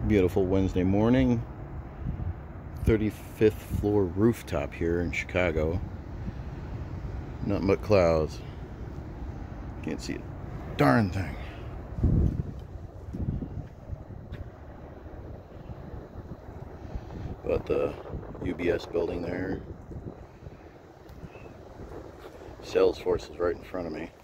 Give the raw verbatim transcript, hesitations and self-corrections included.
Beautiful Wednesday morning, thirty-fifth floor rooftop here in Chicago. Nothing but clouds. Can't see a darn thing. But the U B S building there. Salesforce is right in front of me.